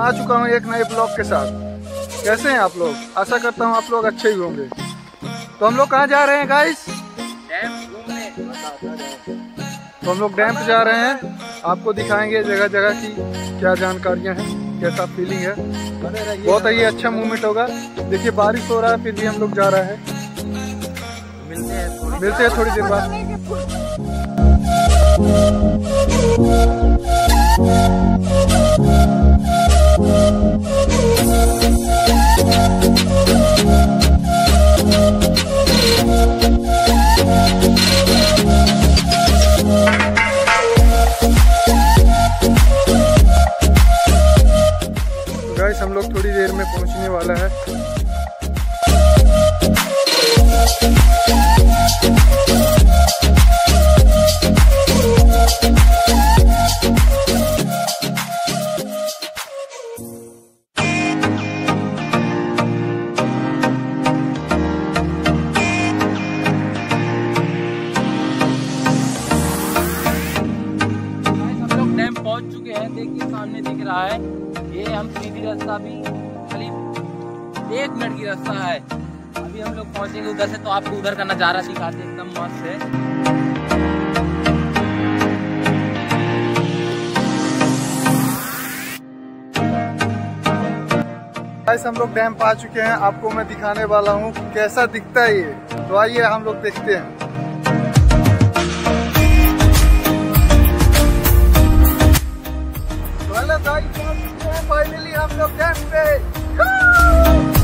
आ चुका हूँ एक नए ब्लॉग के साथ। कैसे हैं आप लोग? आशा करता हूँ आप लोग अच्छे ही होंगे। तो हम लोग कहाँ जा रहे हैं गाइस? तो हम लोग डैम पे जा रहे हैं। आपको दिखाएंगे जगह जगह की क्या जानकारियाँ हैं, कैसा फीलिंग है। बहुत ही अच्छा मूवमेंट होगा। देखिए बारिश हो रहा है फिर भी हम लोग जा रहे हैं। मिलते हैं थोड़ी देर बाद। गाइस हम लोग थोड़ी देर में पहुंचने वाला है। पहुंच चुके हैं। देखिए सामने दिख रहा है ये हम सीधी रास्ता भी करीब 1 मिनट की रास्ता है। अभी हम लोग पहुंचेंगे उधर से, तो आपको उधर का नजारा दिखाते एकदम मस्त है। गाइस हम लोग डैम पा चुके हैं। आपको मैं दिखाने वाला हूँ कैसा दिखता है ये। तो आइए हम लोग देखते हैं। फाइनली हम लोग डैम पे।